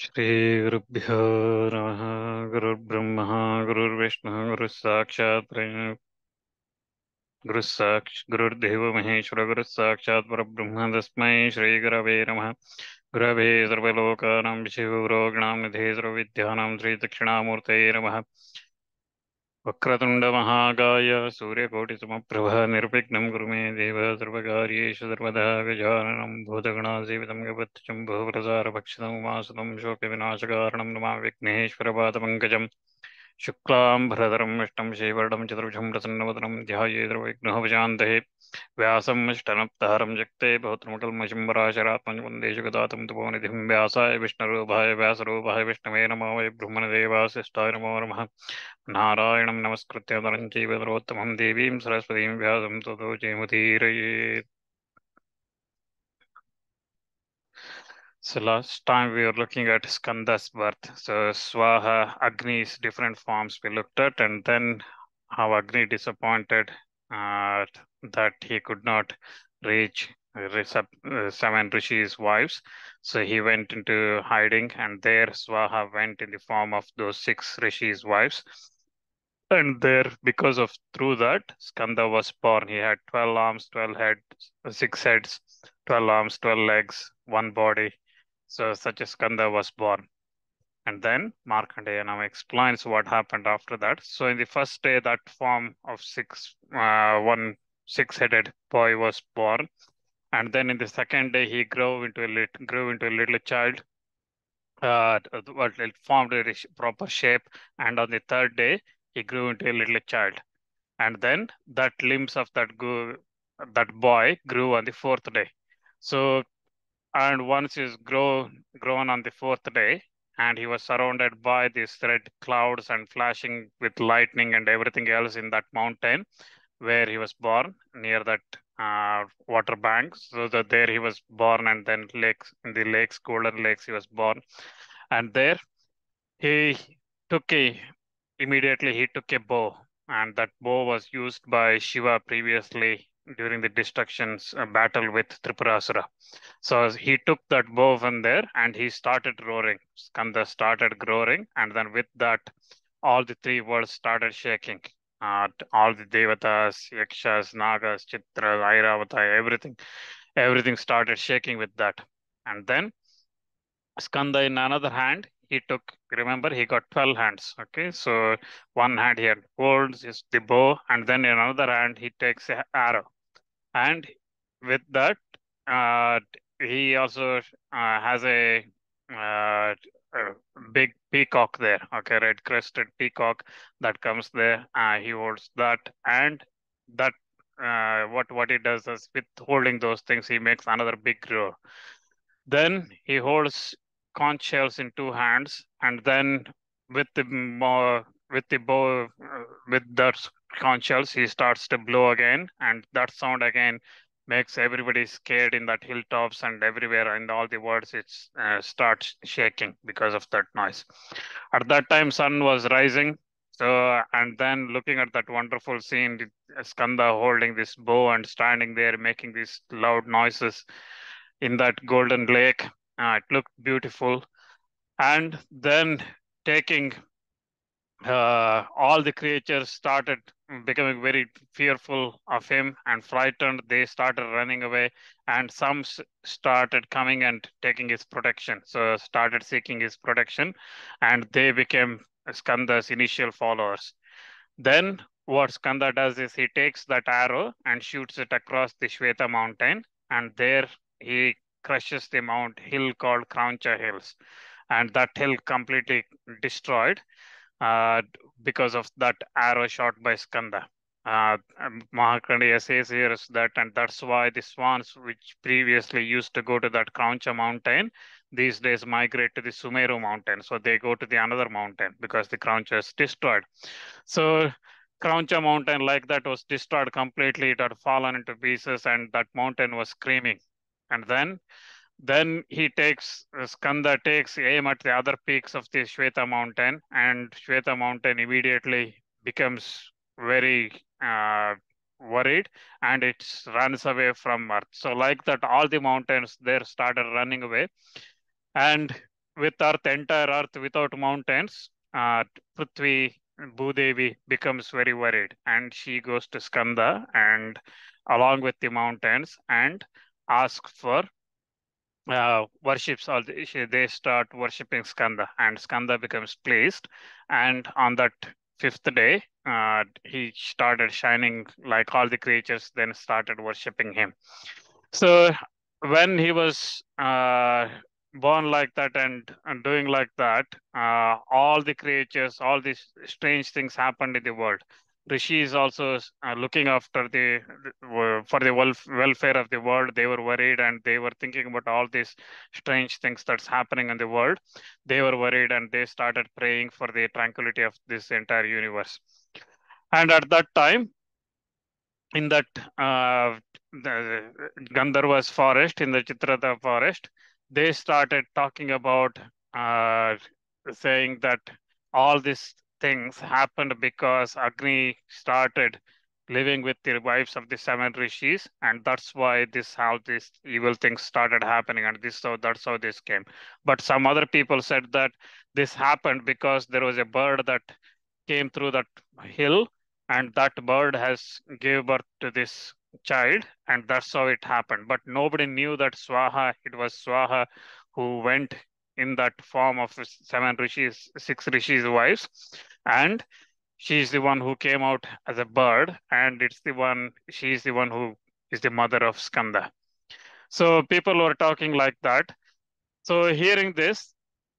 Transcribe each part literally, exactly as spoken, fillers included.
श्रीगुरुभ्यो नमः। गुरुर्ब्रह्मा गुरुर्विष्णुः गुरुस्साक्षात् परं- गुरुस्साक्ष गुरुर्देवो महेश्वर गुरुस्साक्षात् परब्रह्म तस्मै श्रीगुरवे नमः। गुरवे सर्वलोकानां विषयो निधे सर्वविद्यानां श्रीदक्षिणामूर्तये नमः। वक्रतुण्डमहाकाय सूर्यकोटिसमप्रभः निर्विघ्नं कुरु मे देव सर्वकार्येषु सर्वदा गजाननं भूतगणासेवितं गपत्यं बहुप्रसारभक्षितम् उमासुतं शोकविनाशकारणं नमामि विघ्नेश्वरपादपङ्कजम्। शुक्लाम्बरधरं विष्णुं श्रीवर्णं चतुर्भुजं प्रसन्नवदनं ध्यायेद्रविघ्नोपशान्तये व्यासं विष्टनप्तारं जगते बहुत्रमकल्मषं पराशरात्मजं वन्दे जगदातं तपोनिधिं व्यासाय विष्णुरूपाय व्यासरूपाय विष्णवे नमो वै ब्रह्मणदेवासिष्ठाय नमो नमः। नारायणं नमस्कृत्य नरं चैव नरोत्तमं देवीं सरस्वतीं व्यासं ततो जयमुदीरयेत्. So last time we were looking at Skanda's birth. So Swaha, Agni's different forms we looked at, and then how Agni disappointed uh, that he could not reach uh, seven rishis' wives. So he went into hiding, and there Swaha went in the form of those six rishis' wives. And there, because of through that, Skanda was born. He had twelve arms, twelve heads, six heads, twelve arms, twelve legs, one body. So such a Skanda was born. And then Markandeya now explains what happened after that. So in the first day, that form of six, uh, one six-headed boy was born. And then in the second day, he grew into a lit, grew into a little child. Uh, what it formed a proper shape. And on the third day, he grew into a little child. And then that limbs of that go, that boy grew on the fourth day. So and once he's grow grown on the fourth day, and he was surrounded by these red clouds and flashing with lightning and everything else in that mountain where he was born near that uh, water bank. So that there he was born, and then lakes in the lakes, golden lakes, he was born, and there he took a immediately he took a bow, and that bow was used by Shiva previously during the destructions uh, battle with Tripurasura. So he took that bow from there and he started roaring. Skanda started roaring, and then with that, all the three worlds started shaking. Uh, all the devatas, yakshas, nagas, chitras, airavata, everything, everything started shaking with that. And then Skanda, in another hand, he took, remember, he got twelve hands. Okay, so one hand he had holds is the bow, and then in another hand, he takes an arrow. And with that, uh, he also uh, has a, uh, a big peacock there. Okay, red crested peacock that comes there. Uh, he holds that, and that uh, what what he does is with holding those things, he makes another big roar. Then he holds conch shells in two hands, and then with the more with the bow uh, with that conch shells, he starts to blow again, and that sound again makes everybody scared in that hilltops and everywhere, and all the words it uh, starts shaking because of that noise. At that time, sun was rising. So, and then looking at that wonderful scene, Skanda holding this bow and standing there making these loud noises in that golden lake. Uh, it looked beautiful. And then taking uh, all the creatures started becoming very fearful of him and frightened. They started running away, and some started coming and taking his protection. So started seeking his protection, and they became Skanda's initial followers. Then what Skanda does is he takes that arrow and shoots it across the Shweta mountain, and there he crushes the mount hill called Krauncha Hills, and that hill completely destroyed uh, because of that arrow shot by Skanda. Uh, Mahakandiya says here is that, and that's why the swans, which previously used to go to that Krauncha mountain, these days migrate to the Sumeru mountain. So they go to the another mountain because the Krauncha is destroyed. So Krauncha mountain like that was destroyed completely. It had fallen into pieces, and that mountain was screaming. And then then he takes, uh, Skanda takes aim at the other peaks of the Shweta mountain, and Shweta mountain immediately becomes very uh, worried, and it runs away from Earth. So like that, all the mountains there started running away. And with Earth, entire Earth without mountains, uh, Prithvi, Bhudevi becomes very worried, and she goes to Skanda and along with the mountains and asks for uh, worships. All the, she- they start worshipping Skanda, and Skanda becomes pleased. And on that fifth day, uh, he started shining like all the creatures. Then started worshipping him. So when he was uh, born like that and, and doing like that, uh, all the creatures, all these strange things happened in the world. Rishi is also uh, looking after the uh, for the welf- welfare of the world. They were worried and they were thinking about all these strange things that's happening in the world. They were worried and they started praying for the tranquility of this entire universe. And at that time, in that uh, the Gandharva's forest, in the Chitrata forest, they started talking about uh, saying that all these things happened because Agni started living with the wives of the seven rishis, and that's why this how these evil things started happening, and this so that's how this came. But some other people said that this happened because there was a bird that came through that hill, and that bird has gave birth to this child, and that's how it happened. But nobody knew that Swaha, it was Swaha who went in that form of seven rishis, six rishis' wives, and she's the one who came out as a bird, and it's the one, she's the one who is the mother of Skanda. So people were talking like that. So hearing this,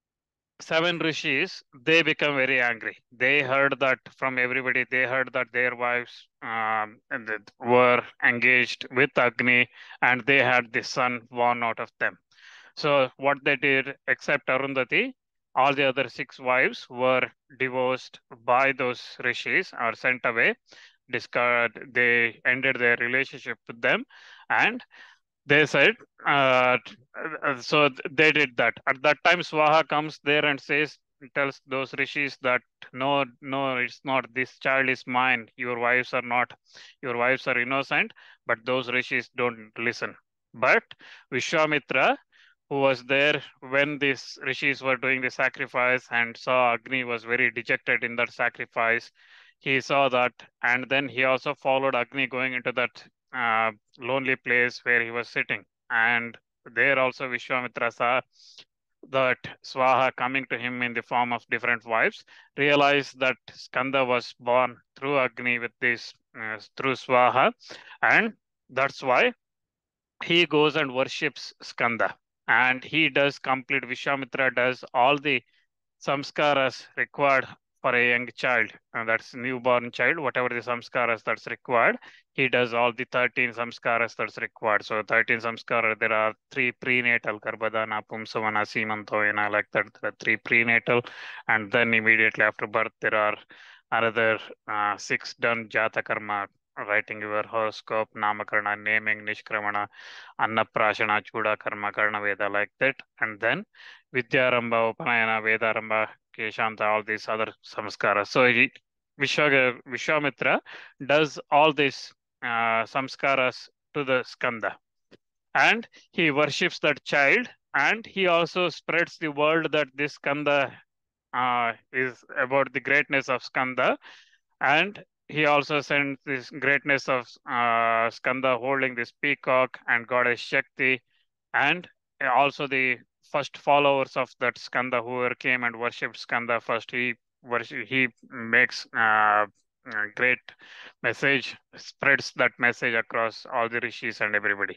seven rishis, they become very angry. They heard that from everybody. They heard that their wives um, and that were engaged with Agni, and they had the son born out of them. So what they did, except Arundhati, all the other six wives were divorced by those rishis or sent away. Discard. They ended their relationship with them, and they said, uh, uh, so they did that. At that time, Swaha comes there and says, tells those rishis that no, no, it's not. This child is mine. Your wives are not. Your wives are innocent. But those rishis don't listen. But Vishwamitra, who was there when these rishis were doing the sacrifice and saw Agni was very dejected in that sacrifice, he saw that, and then he also followed Agni going into that uh, lonely place where he was sitting. And there also Vishwamitra saw that Swaha coming to him in the form of different wives, realized that Skanda was born through Agni with this, uh, through Swaha. And that's why he goes and worships Skanda. And he does complete, Vishwamitra does all the samskaras required for a young child, and that's newborn child, whatever the samskaras that's required, he does all the thirteen samskaras that's required. So thirteen samskara, there are three prenatal, Garbhadana, Pumsavana, Simantoyana, like that, there are three prenatal, and then immediately after birth, there are another uh, six done, Jata Karma, writing your horoscope, Namakarana, naming, Nishkramana, Annaprashana, Chuda Karma, Karna Veda, like that, and then Vidyaramba, Upanayana, Vedaramba, Keshanta, all these other samskaras. So he, Vishwa, Vishwamitra does all these uh, samskaras to the Skanda, and he worships that child, and he also spreads the word that this Skanda uh, is about the greatness of Skanda, and he also sends this greatness of uh, Skanda holding this peacock and goddess Shakti, and also the first followers of that Skanda who came and worshipped Skanda first. He worship, he makes uh, a great message, spreads that message across all the rishis and everybody.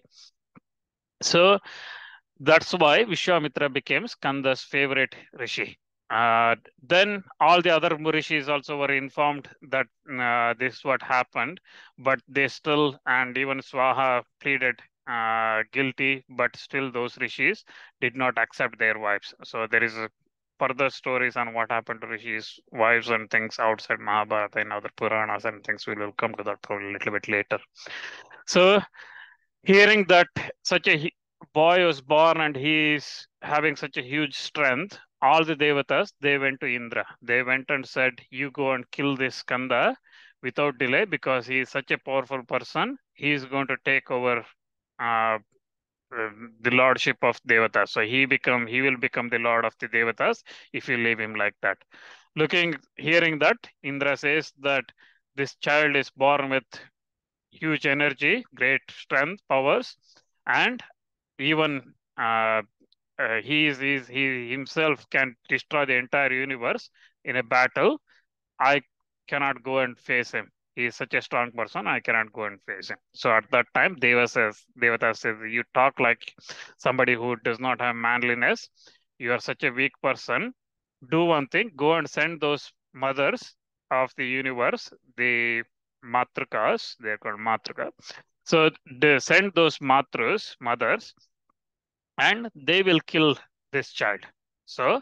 So that's why Vishwamitra became Skanda's favorite rishi. Uh, then all the other rishis also were informed that uh, this is what happened, but they still, and even Swaha pleaded uh, guilty, but still those rishis did not accept their wives. So there is a further stories on what happened to rishis' wives and things outside Mahabharata and other Puranas and things. We will come to that probably a little bit later. So hearing that such a he- boy was born and he is having such a huge strength, all the devatas, they went to Indra. They went and said, you go and kill this Skanda without delay because he is such a powerful person. He is going to take over uh, uh, the lordship of Devatas. So he become he will become the lord of the Devatas if you leave him like that. Looking, hearing that, Indra says that this child is born with huge energy, great strength, powers, and even uh, uh, he is, he is he himself can destroy the entire universe in a battle. I cannot go and face him. He is such a strong person. I cannot go and face him. So at that time, Deva says, Devata says, you talk like somebody who does not have manliness. You are such a weak person. Do one thing. Go and send those mothers of the universe, the Matrukas. They are called Matruka. So they send those Matrus, mothers, and they will kill this child. So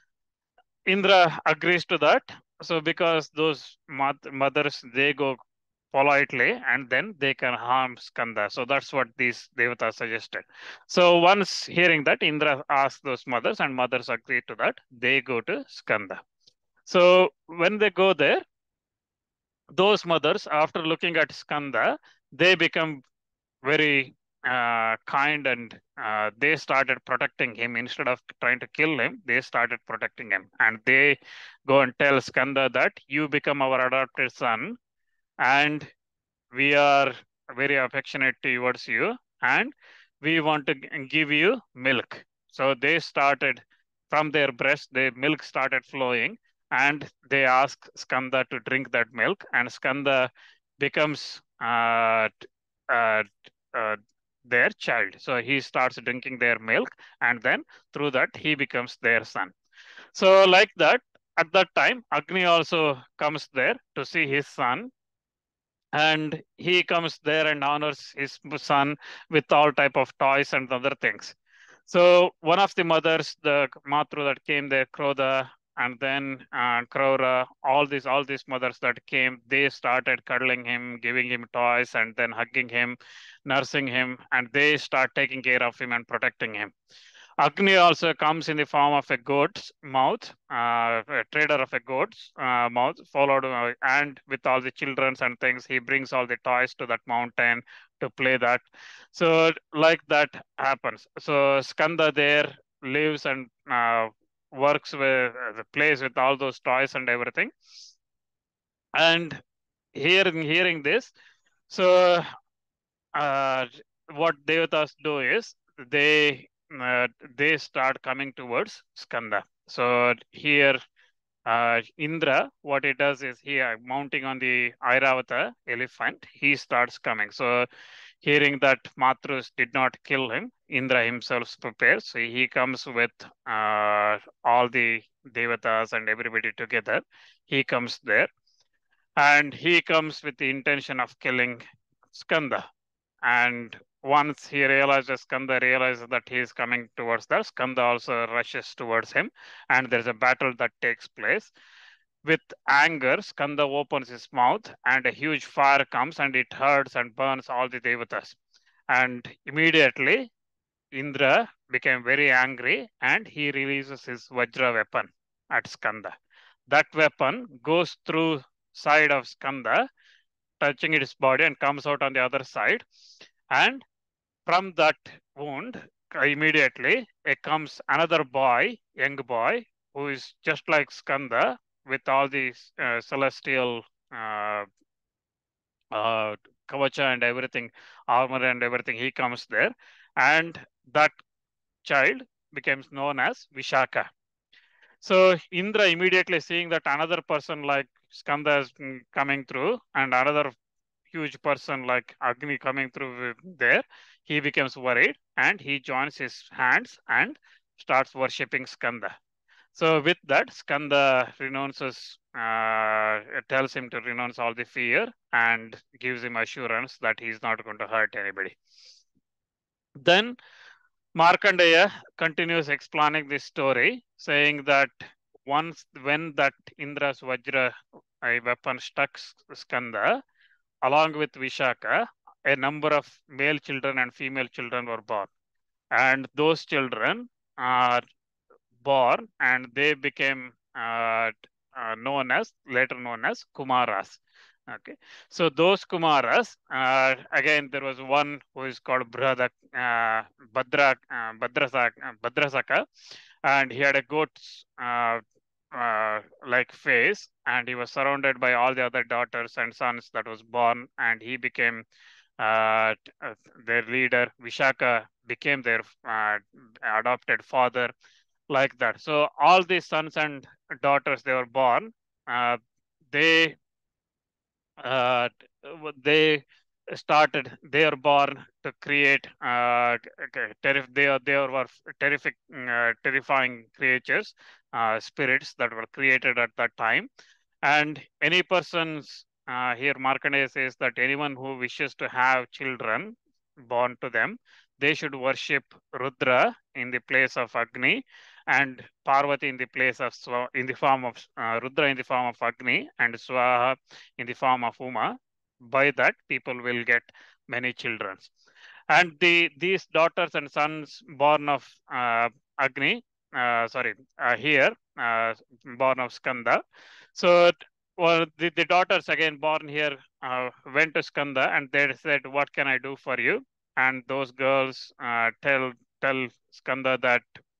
Indra agrees to that. So because those mothers, they go politely and then they can harm Skanda. So that's what these devatas suggested. So once hearing that, Indra asks those mothers and mothers agree to that. They go to Skanda. So when they go there, those mothers, after looking at Skanda, they become very uh, kind and uh, they started protecting him instead of trying to kill him. They started protecting him and they go and tell Skanda that you become our adopted son and we are very affectionate towards you and we want to give you milk. So they started from their breast, the milk started flowing and they ask Skanda to drink that milk and Skanda becomes uh, uh, uh, their child. So he starts drinking their milk and then through that he becomes their son. So like that, at that time, Agni also comes there to see his son and he comes there and honors his son with all type of toys and other things. So one of the mothers, the Matru that came there, Krodha, and then uh, Kraura, all these all these mothers that came, they started cuddling him, giving him toys, and then hugging him, nursing him, and they start taking care of him and protecting him. Agni also comes in the form of a goat's mouth, uh, a trader of a goat's uh, mouth, followed uh, and with all the childrens and things, he brings all the toys to that mountain to play that. So like that happens. So Skanda there lives and uh, works with, uh, plays with all those toys and everything. And hearing hearing this, so uh, what Devatas do is they uh, they start coming towards Skanda. So here, uh, Indra, what he does is he uh, mounting on the Airavata elephant, he starts coming. So hearing that Matrus did not kill him, Indra himself prepares. So he comes with uh, all the Devatas and everybody together. He comes there and he comes with the intention of killing Skanda. And once he realizes, Skanda realizes that he is coming towards that, Skanda also rushes towards him, and there's a battle that takes place. With anger, Skanda opens his mouth, and a huge fire comes, and it hurts and burns all the devatas. And immediately, Indra became very angry, and he releases his Vajra weapon at Skanda. That weapon goes through side of Skanda, touching its body, and comes out on the other side. And from that wound, immediately it comes another boy, young boy, who is just like Skanda with all these uh, celestial uh, uh, kavacha and everything, armor and everything. He comes there, and that child becomes known as Vishaka. So Indra immediately seeing that another person like Skanda is mm, coming through, and another huge person like Agni coming through there, he becomes worried and he joins his hands and starts worshipping Skanda. So with that, Skanda renounces, uh, tells him to renounce all the fear and gives him assurance that he's not going to hurt anybody. Then Markandeya continues explaining this story, saying that once when that Indra's Vajra a weapon struck Skanda, along with Vishaka, a number of male children and female children were born. And those children are born and they became uh, uh, known as, later known as Kumaras. Okay, so those Kumaras, uh, again, there was one who is called Brahada, uh, Badra, uh, Badrasak, uh, Badrasaka, and he had a goat uh, uh, like face, and he was surrounded by all the other daughters and sons that was born, and he became uh, uh, their leader. Vishaka became their uh, adopted father, like that. So all these sons and daughters they were born. Uh, they uh, they started they are born to create uh, terrif- they are they were terrific uh, terrifying creatures, uh, spirits that were created at that time. And any persons uh, here Markandeya says that anyone who wishes to have children born to them, they should worship Rudra in the place of Agni, and Parvati in the place of Swa, in the form of uh, Rudra in the form of Agni, and Swaha in the form of Uma. By that, people will get many children. And the these daughters and sons born of uh, Agni, uh, sorry, uh, here, uh, born of Skanda. So, well, the, the daughters again born here uh, went to Skanda and they said, "What can I do for you?" And those girls uh, tell tell Skanda that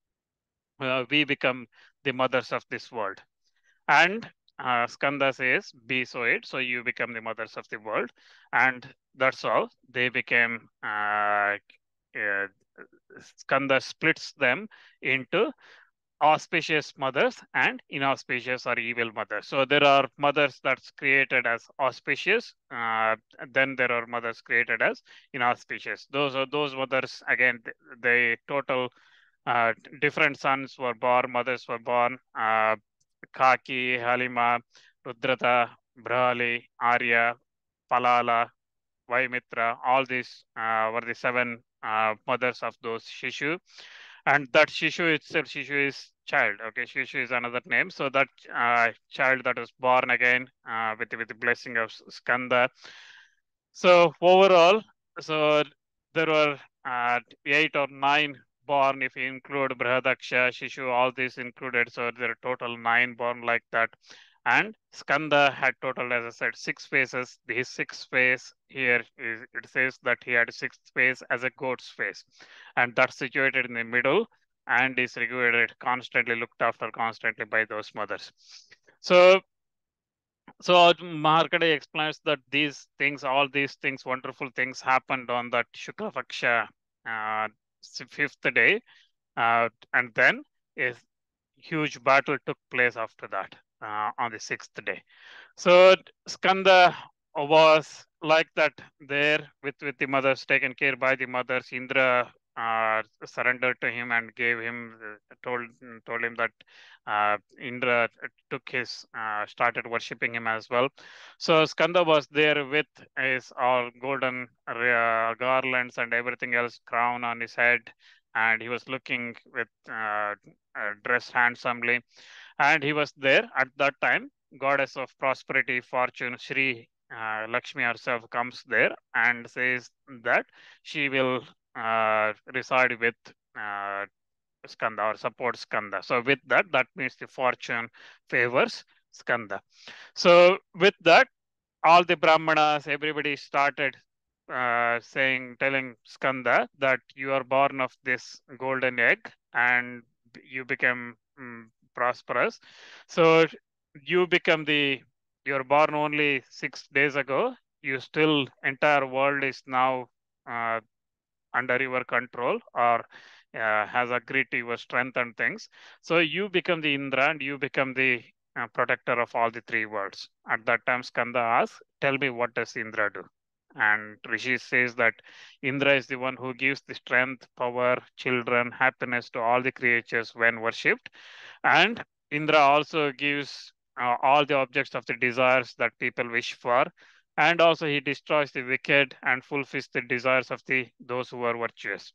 uh, we become the mothers of this world. And uh, Skanda says, "Be so it." So you become the mothers of the world, and that's all. They became. Uh, uh, Skanda splits them into auspicious mothers and inauspicious or evil mothers. So there are mothers that's created as auspicious, uh, then there are mothers created as inauspicious. Those are those mothers again. th- The total uh, different sons were born, mothers were born. Uh, Kaki, Halima, Rudrata, Brahali, Arya, Palala, Vaimitra, all these uh, were the seven uh, mothers of those Shishu. And that Shishu itself, Shishu is child. Okay, Shishu is another name. So that uh, child that was born again uh, with, with the blessing of Skanda. So overall, so there were uh, eight or nine born if you include Brihadaksha, Shishu, all these included. So there are total nine born like that. And Skanda had total, as I said, six faces. His sixth face here is it says that he had sixth face as a goat's face, and that's situated in the middle and is regulated constantly, looked after constantly by those mothers. So so Maharkade explains that these things, all these things, wonderful things happened on that Shukla Paksha uh, fifth day, uh, and then a huge battle took place after that uh, on the sixth day. So Skanda was like that there with, with the mothers, taken care by the mothers. Indra uh, surrendered to him and gave him, uh, told told him that uh, Indra took his, uh, started worshipping him as well. So Skanda was there with his all golden uh, garlands and everything else, crown on his head, and he was looking with uh, uh, dressed handsomely, and he was there at that time. Goddess of prosperity, fortune, Shri uh, Lakshmi herself comes there and says that she will uh, reside with uh, Skanda or support Skanda. So with that, that means the fortune favors Skanda. So with that, all the Brahmanas, everybody started uh, saying, telling Skanda that you are born of this golden egg and you become mm, prosperous. So you become the, you're born only six days ago. You still, entire world is now uh, under your control or uh, has agreed to your strength and things. So you become the Indra and you become the uh, protector of all the three worlds. At that time, Skanda asks, "Tell me, what does Indra do?" And Rishi says that Indra is the one who gives the strength, power, children, happiness to all the creatures when worshipped. And Indra also gives uh, all the objects of the desires that people wish for, and also he destroys the wicked and fulfills the desires of the those who are virtuous.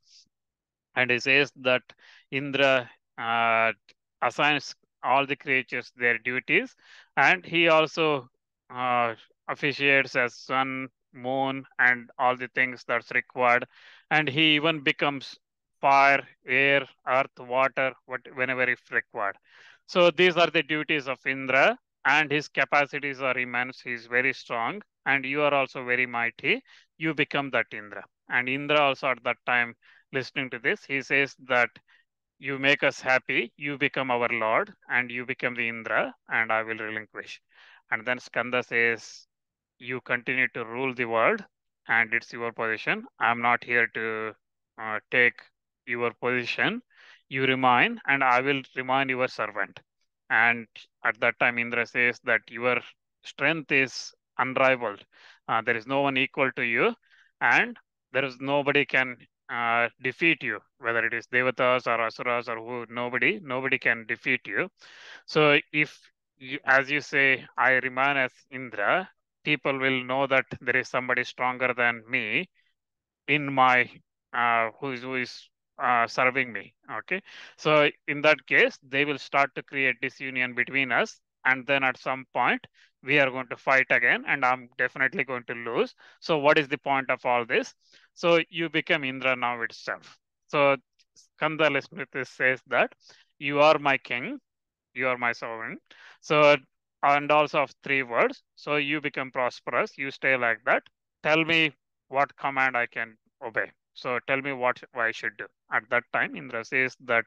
And he says that Indra uh, assigns all the creatures their duties, and he also uh, officiates as sun, moon, and all the things that's required. And he even becomes fire, air, earth, water, what, whenever if required. So these are the duties of Indra. and his capacities are immense. He's very strong, and you are also very mighty. You become that Indra. And Indra also at that time, listening to this, he says that you make us happy, you become our lord, and you become the Indra, and I will relinquish. And then Skanda says, you continue to rule the world, and it's your position. I'm not here to uh, take your position. You remain, and I will remain your servant. And at that time, Indra says that your strength is unrivaled. Uh, there is no one equal to you, and there is nobody can uh, defeat you, whether it is devatas or asuras or who, nobody, nobody can defeat you. So if you, as you say, I remain as Indra, people will know that there is somebody stronger than me in my uh, who is who is uh, serving me. Okay, so in that case, they will start to create disunion between us, and then at some point we are going to fight again, and I'm definitely going to lose. So what is the point of all this? So you become Indra now itself. So Skanda Smriti says that you are my king, you are my sovereign. So, and also of three words. So you become prosperous, you stay like that. Tell me what command I can obey. So tell me what I should do. At that time, Indra says that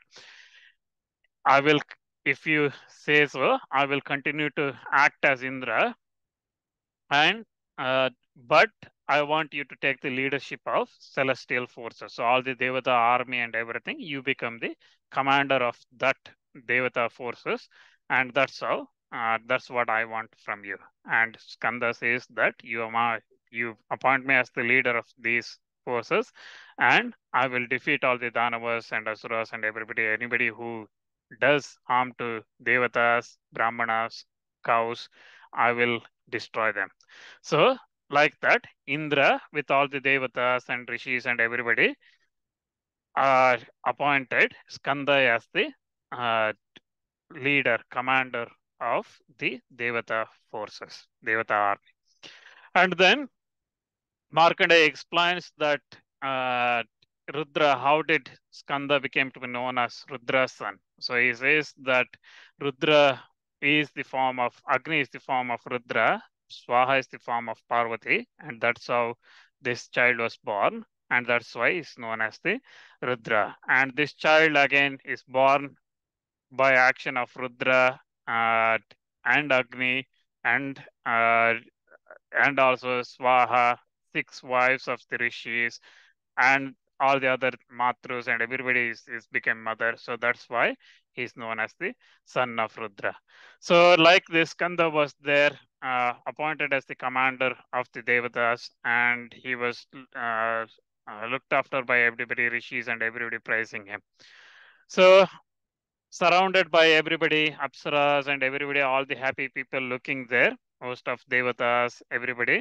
I will, if you say so, I will continue to act as Indra, and uh, but I want you to take the leadership of celestial forces. So all the Devata army and everything, you become the commander of that Devata forces, and that's how. Uh, that's what I want from you. And Skanda says that you are my, you appoint me as the leader of these forces, and I will defeat all the Danavas and Asuras and everybody, anybody who does harm to Devatas, Brahmanas, cows. I will destroy them. So, like that, Indra, with all the devatas and rishis and everybody, are appointed Skanda as the uh, leader, commander of the Devata forces, Devata army. And then Markandeya explains that uh, Rudra, how did Skanda became to be known as Rudra's son? So he says that Rudra is the form of, Agni is the form of Rudra, Swaha is the form of Parvati, and that's how this child was born, and that's why he's known as the Rudra. And this child again is born by action of Rudra uh, and Agni and uh, and also Swaha, six wives of the rishis, and all the other Matrus and everybody is, is became mother. So that's why he's known as the son of Rudra. So like this, Skanda was there, uh, appointed as the commander of the Devatas, and he was uh, uh, looked after by everybody, rishis and everybody praising him. So surrounded by everybody, Apsaras and everybody, all the happy people looking there, most of Devatas, everybody.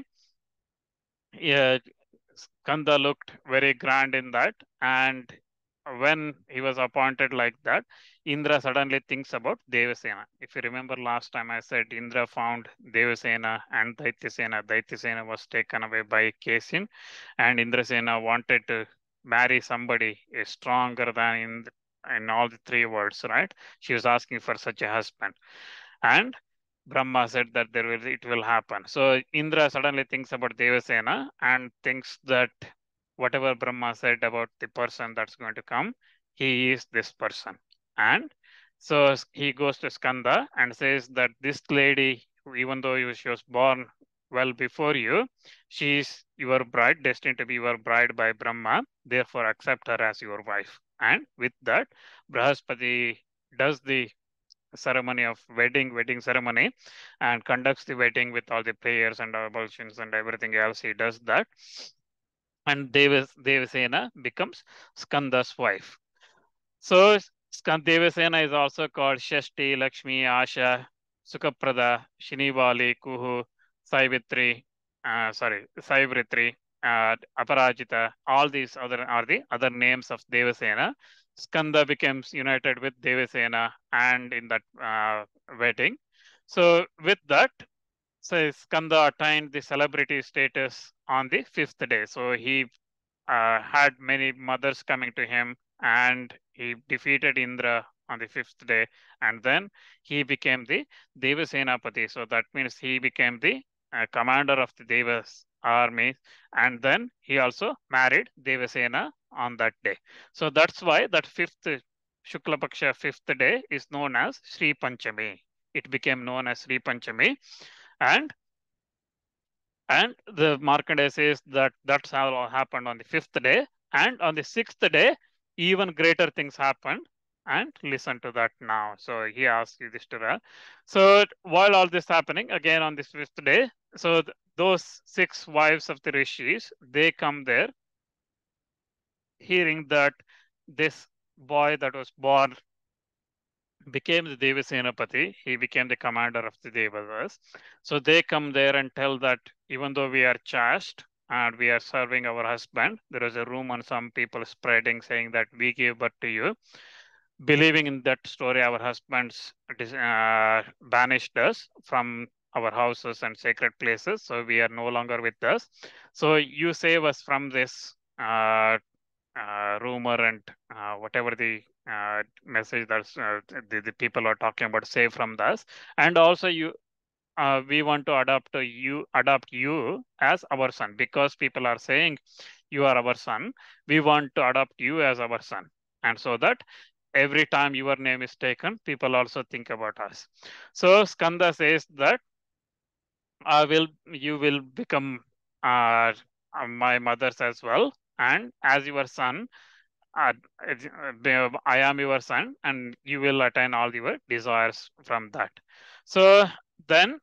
Yeah, Skanda looked very grand in that. And when he was appointed like that, Indra suddenly thinks about Devasena. If you remember last time I said Indra found Devasena and Daityasena. Daityasena was taken away by Kesin, and Indrasena wanted to marry somebody stronger than in, in all the three worlds, right? She was asking for such a husband. And Brahma said that there will it will happen. So Indra suddenly thinks about Devasena and thinks that whatever Brahma said about the person that's going to come, he is this person. And so he goes to Skanda and says that this lady, even though she was born well before you, she is your bride, destined to be your bride by Brahma. Therefore, accept her as your wife. And with that, Brahaspati does the ceremony of wedding, wedding ceremony, and conducts the wedding with all the prayers and ablutions and everything else. He does that. And Devas, Devasena becomes Skanda's wife. So Skand Devasena is also called Shashti, Lakshmi, Asha, Sukaprada, Shinivali, Kuhu, Savitri, uh, sorry, Saivritri, uh, Aparajita. All these other are the other names of Devasena. Skanda becomes united with Devasena and in that uh, wedding. So with that, so Skanda attained the celebrity status on the fifth day. So he uh, had many mothers coming to him, and he defeated Indra on the fifth day, and then he became the Devasenapati. So that means he became the uh, commander of the Devas army, and then he also married Devasena on that day. So that's why that fifth Shukla Paksha fifth day is known as Sri Panchami. It became known as Sri Panchami, and and the Markandeya says that that's how it happened on the fifth day, and on the sixth day, even greater things happened. And listen to that now. So he asks Yudhishthira. So while all this happening, again on this fifth day, so th- those six wives of the rishis, they come there, hearing that this boy that was born became the Devasenapati. He became the commander of the Devas. So they come there and tell that even though we are chaste and we are serving our husband, there is a rumor and some people spreading saying that we gave birth to you. Believing in that story, our husbands uh, banished us from our houses and sacred places. So we are no longer with us. So you save us from this uh, uh, rumor and uh, whatever the uh, message that uh, the, the people are talking about, save from this. And also you uh, we want to adopt to you adopt you as our son, because people are saying you are our son. We want to adopt you as our son, and so that every time your name is taken, people also think about us. So Skanda says that I will you will become uh, uh, my mother's as well, and as your son, uh, uh, I am your son, and you will attain all your desires from that. So then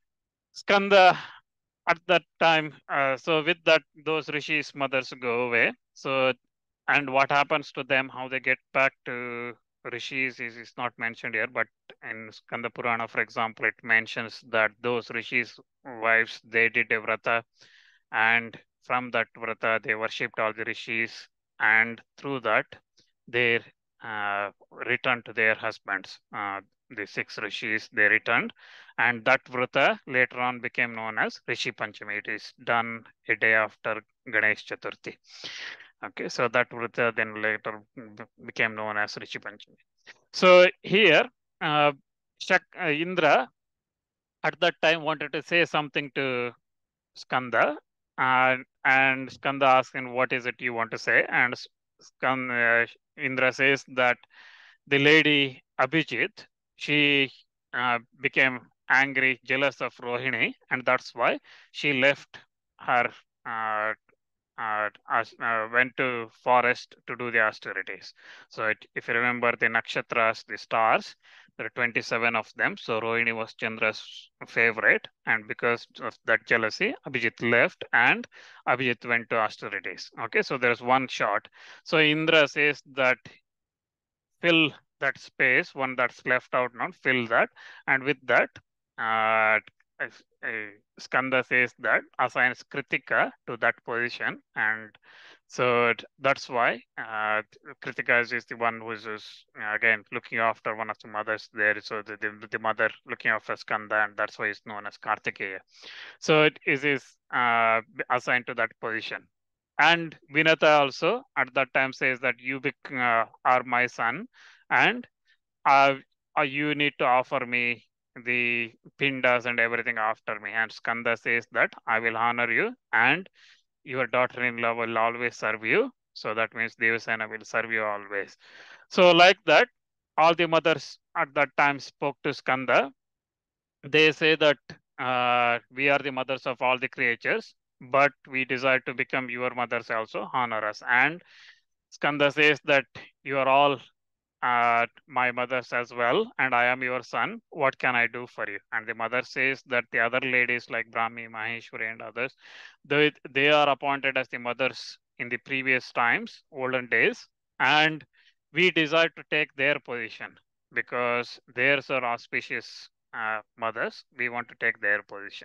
Skanda at that time, uh, so with that, those rishis' mothers go away. So, and what happens to them, how they get back to rishis is, is not mentioned here, but in Skanda Purana, for example, it mentions that those rishis' wives, they did a vrata, and from that vrata, they worshipped all the rishis, and through that, they uh, returned to their husbands. Uh, the six rishis, they returned, and that vrata later on became known as Rishi Panchami. It is done a day after Ganesh Chaturthi. Okay, so that vrata then later became known as Rishi Panchami. So here, uh, Shak, uh, Indra at that time wanted to say something to Skanda, and and Skanda asks him, "What is it you want to say?" And Skanda, uh, Indra says that the lady Abhijit, she uh, became angry, jealous of Rohini, and that's why she left her, uh, uh, uh, went to forest to do the austerities. So it, if you remember the nakshatras, the stars, there are twenty-seven of them. So Rohini was Chandra's favorite, and because of that jealousy, Abhijit left and Abhijit went to austerities. Okay, so there's one shot. So Indra says that fill that space, one that's left out now, fill that. And with that, uh, uh, Skanda says that assigns Kritika to that position. And so that's why uh, Kritika is, is the one who is, is uh, again looking after one of the mothers there. So the, the, the mother looking after Skanda, and that's why it's known as Kartikeya. So it is, is uh, assigned to that position. And Vinata also at that time says that you bec- uh, are my son, and uh, uh, you need to offer me the pindas and everything after me. And Skanda says that I will honor you, and your daughter-in-law will always serve you. So that means Devasena will serve you always. So like that, all the mothers at that time spoke to Skanda. They say that uh, we are the mothers of all the creatures, but we desire to become your mothers also, honor us. And Skanda says that you are all uh, my mothers as well, and I am your son. What can I do for you? And the mother says that the other ladies like Brahmi, Maheshwari, and others, they, they are appointed as the mothers in the previous times, olden days, and we desire to take their position because theirs are auspicious uh, mothers. We want to take their position.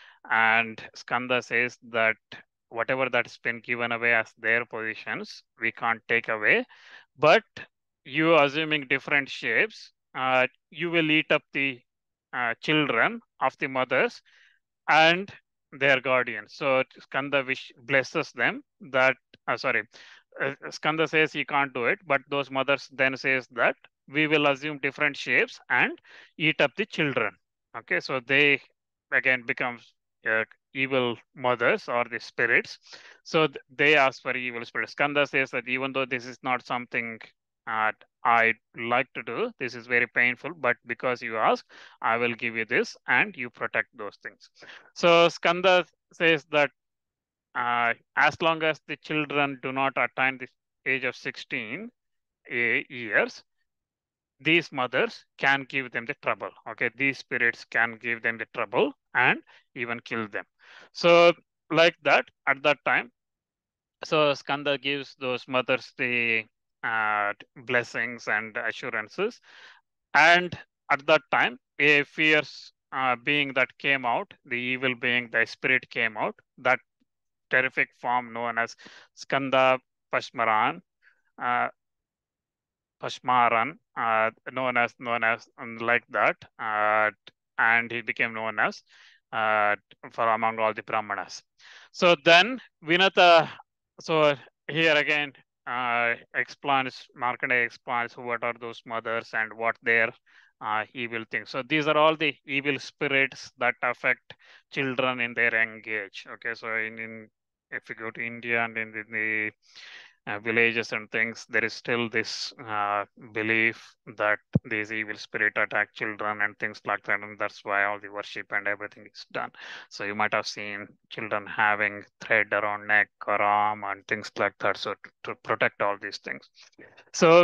And Skanda says that whatever that's been given away as their positions, we can't take away. But you assuming different shapes, uh, you will eat up the uh, children of the mothers and their guardians. So Skanda wish blesses them that, uh, sorry, uh, Skanda says he can't do it, but those mothers then says that we will assume different shapes and eat up the children. Okay, so they again become uh, evil mothers or the spirits. So th- they ask for evil spirits. Skanda says that even though this is not something uh, I like to do, this is very painful, but because you ask, I will give you this and you protect those things. So Skanda says that uh, as long as the children do not attain the age of sixteen eh, years, these mothers can give them the trouble. Okay, these spirits can give them the trouble and even kill them. So, like that, at that time, so Skanda gives those mothers the uh, blessings and assurances. And at that time, a fierce uh, being that came out, the evil being, the spirit came out, that terrific form known as Skanda Pashmaran, uh, Pashmaran, uh, known as known as um, like that, uh, and he became known as uh, for among all the Brahmanas. So then Vinata, so here again uh, explains, Markandeya explains what are those mothers and what their uh, evil things. So these are all the evil spirits that affect children in their young age. Okay, so in, in if you go to India and in the, the uh, villages and things, there is still this uh, belief that these evil spirit attack children and things like that, and that's why all the worship and everything is done. So you might have seen children having thread around neck or arm and things like that, so to, to protect all these things. So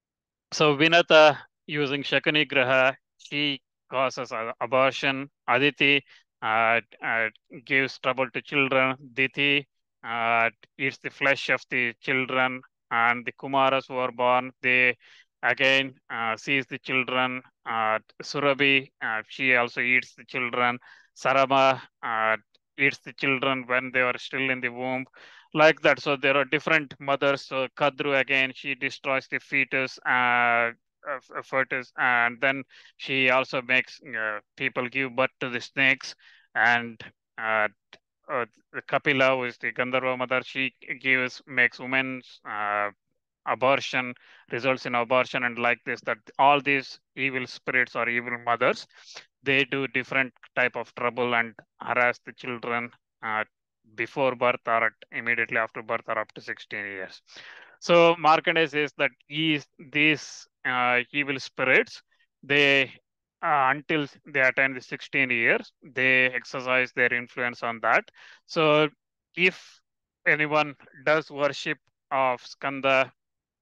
so Vinata using Shakuni Graha, she causes a- abortion. Aditi uh, uh, gives trouble to children. Diti uh, eats the flesh of the children. And the Kumaras who are born, they again uh, sees the children. Uh, Surabhi, uh, she also eats the children. Sarama uh, eats the children when they are still in the womb, like that. So there are different mothers. So Kadru again, she destroys the fetus, uh, uh, fetus, and then she also makes uh, people give birth to the snakes. And uh, uh, Kapila, who is the Gandharva mother, she gives makes women's uh, abortion, results in abortion, and like this. That all these evil spirits or evil mothers, they do different type of trouble and harass the children uh, before birth or at, immediately after birth or up to sixteen years. So Markandeya says that these, these uh, evil spirits, they uh, until they attain the sixteen years, they exercise their influence on that. So if anyone does worship of Skanda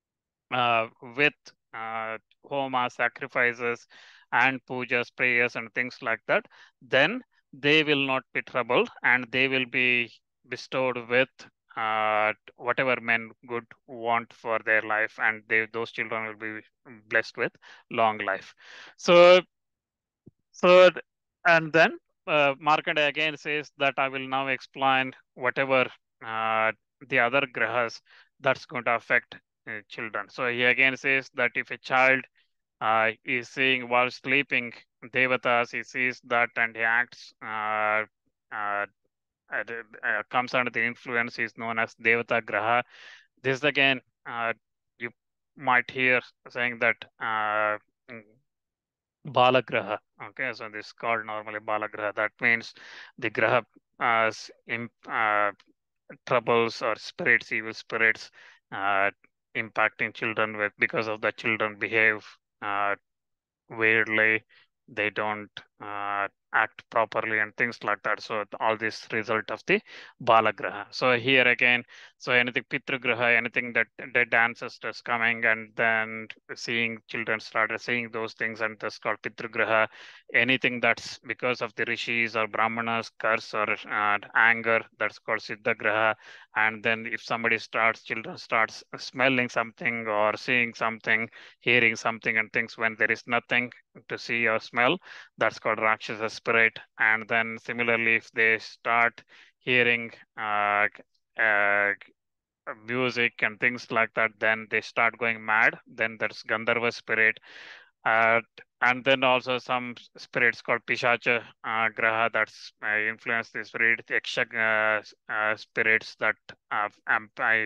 uh, with uh, homa sacrifices and pujas, prayers, and things like that, then they will not be troubled and they will be bestowed with uh, whatever men good want for their life, and they, those children will be blessed with long life. So so, th- and then uh, Markandeya again says that I will now explain whatever uh, the other grahas that's going to affect uh, children. So he again says that if a child uh, is seeing while sleeping devatas, he sees that and he acts, uh, uh, uh, uh, comes under the influence, is known as devata graha. This again, uh, you might hear saying that uh, Balagraha. Okay, so this is called normally Balagraha. That means the Graha uh, s- im- uh, troubles or spirits, evil spirits, uh, impacting children with because of the children behave uh, weirdly, they don't uh, act properly and things like that. So all this result of the balagraha. So here again, so anything pitrugraha, anything that dead ancestors coming and then seeing children started seeing those things, and that's called pitrugraha. Anything that's because of the rishis or brahmanas curse or uh, anger, that's called siddhagraha. And then if somebody starts children starts smelling something or seeing something, hearing something and things when there is nothing to see or smell, that's called Rakshasa spirit. And then similarly, if they start hearing uh, uh, music and things like that, then they start going mad, then that's Gandharva spirit. Uh, and then also some spirits called Pishacha uh, Graha, that's uh, influence the spirit, Yaksha uh, uh, spirits that uh, amp-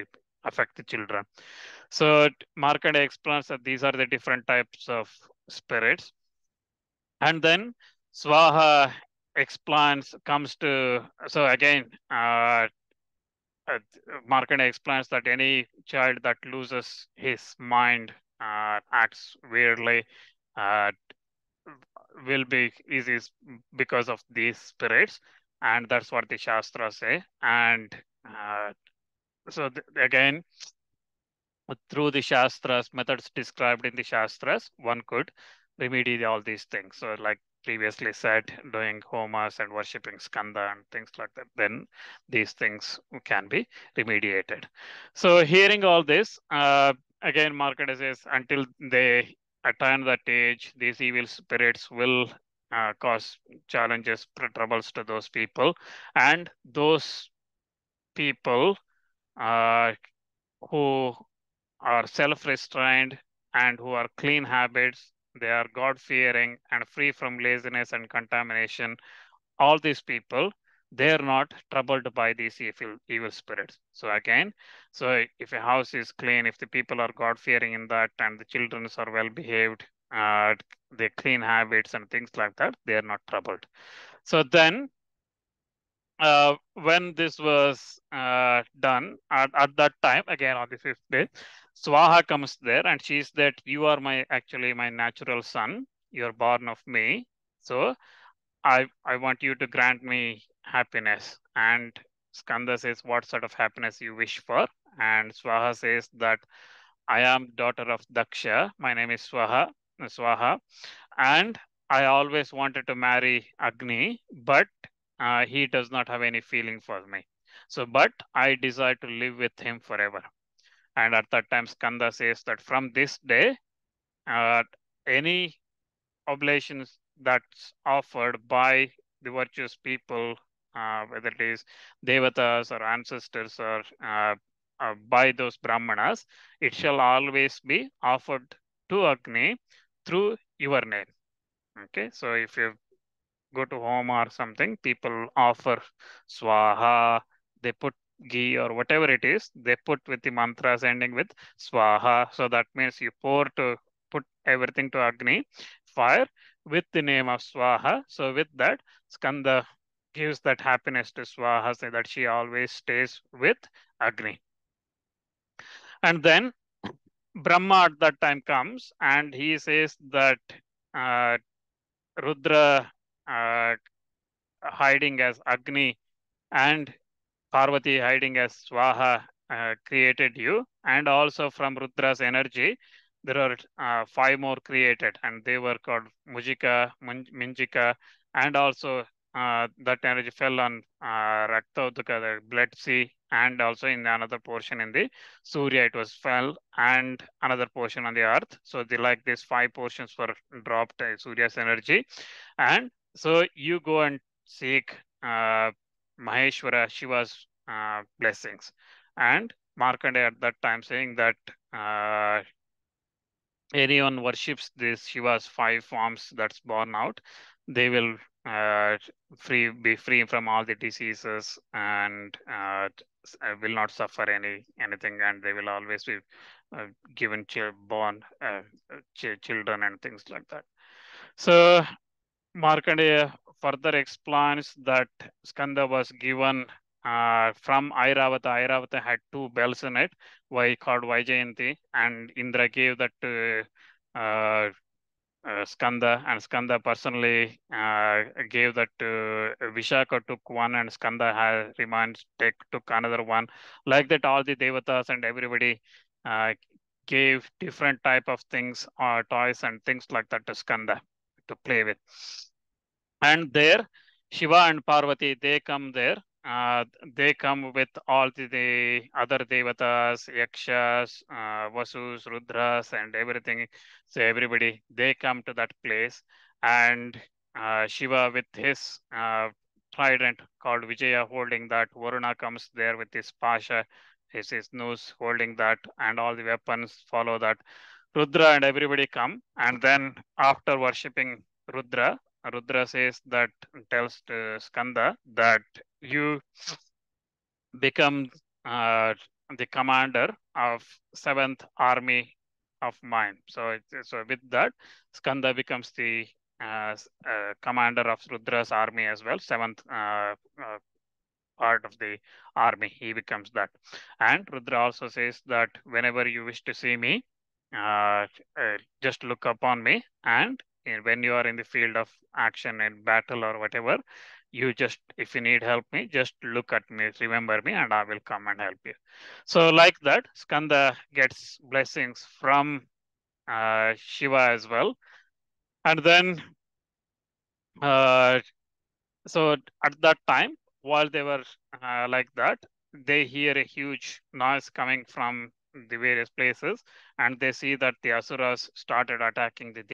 affect the children. So Markandeya explains that these are the different types of spirits. And then Swaha explains, comes to, so again, uh, uh, Markandeya explains that any child that loses his mind, uh, acts weirdly, uh, will be is, is because of these spirits, and that's what the Shastras say. And uh, so th- again, through the Shastras, methods described in the Shastras, one could remedy all these things. So, like previously said, doing homas and worshipping Skanda and things like that, then these things can be remediated. So, hearing all this, uh, again, Markandeya says, until they attain that age, these evil spirits will uh, cause challenges, troubles to those people, and those people uh, who are self-restrained and who are clean habits, they are God-fearing and free from laziness and contamination. All these people, they are not troubled by these evil, evil spirits. So again, so if a house is clean, if the people are God-fearing in that, and the children are well-behaved, uh, they clean habits and things like that, they are not troubled. So then uh, when this was uh, done at, at that time, again on the fifth day, Swaha comes there and she's that you are my actually my natural son. You're born of me. So I I want you to grant me happiness. And Skanda says, what sort of happiness you wish for? And Swaha says that I am daughter of Daksha. My name is Swaha. Swaha and I always wanted to marry Agni, but uh, he does not have any feeling for me. So, but I desire to live with him forever. And at that time, Skanda says that from this day, uh, any oblations that's offered by the virtuous people, uh, whether it is devatas or ancestors or uh, uh, by those brahmanas, it shall always be offered to Agni through your name. Okay, so if you go to home or something, people offer Swaha, they put ghee or whatever it is, they put with the mantras ending with Swaha. So that means you pour to put everything to Agni, fire with the name of Swaha. So with that, Skanda gives that happiness to Swaha, so that she always stays with Agni. And then Brahma at that time comes and he says that uh, Rudra uh, hiding as Agni and Parvati hiding as Swaha uh, created you, and also from Rudra's energy, there are uh, five more created, and they were called Mujika, Minjika, and also uh, that energy fell on uh, Raktautuka, the blood sea, and also in another portion in the Surya, it was fell, and another portion on the earth. So they like these five portions were dropped uh, Surya's energy, and so you go and seek uh, Maheshwara, Shiva's uh, blessings. And Markandeya at that time saying that uh, anyone worships this Shiva's five forms that's born out, they will uh, free be free from all the diseases and uh, uh, will not suffer any anything, and they will always be uh, given ch- born uh, ch- children and things like that. So Markandeya further explains that Skanda was given uh, from Airavata. Airavata had two bells in it, why called Vaijayanti, and Indra gave that to uh, uh, Skanda, and Skanda personally uh, gave that to Vishaka took one, and Skanda has remains take took another one. Like that, all the devatas and everybody uh, gave different type of things, uh, toys and things like that to Skanda to play with. And there, Shiva and Parvati, they come there. Uh, they come with all the, the other devatas, yakshas, uh, vasus, rudras, and everything. So everybody, they come to that place, and uh, Shiva with his uh, trident called Vijaya holding that. Varuna comes there with his pasha, his, his nose holding that, and all the weapons follow that. Rudra and everybody come, and then after worshipping Rudra, Rudra says that tells to Skanda that you become uh, the commander of seventh army of mine. So, it, so with that, Skanda becomes the uh, uh, commander of Rudra's army as well, seventh uh, uh, part of the army. He becomes that. And Rudra also says that whenever you wish to see me, uh, uh, just look upon me. And when you are in the field of action in battle or whatever, you just, if you need help me, just look at me, remember me, and I will come and help you. So, like that, Skanda gets blessings from uh, Shiva as well. And then uh, so at that time, while they were uh, like that, they hear a huge noise coming from the various places, and they see that the asuras started attacking the